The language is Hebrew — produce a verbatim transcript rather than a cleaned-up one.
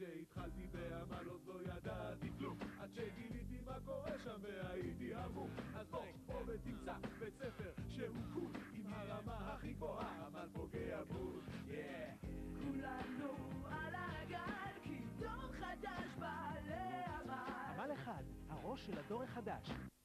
כשהתחלתי בעמל עוד לא ידעתי כלום, עד שגיליתי מה קורה שם והייתי המום. אז בוא, בוא ותמצא בית ספר שהוא קול, עם הרמה הכי גבוהה, עמל פוגע בול. כולנו על הגל, כי דור חדש בא לעמל. עמל אחד, הראש של הדור החדש.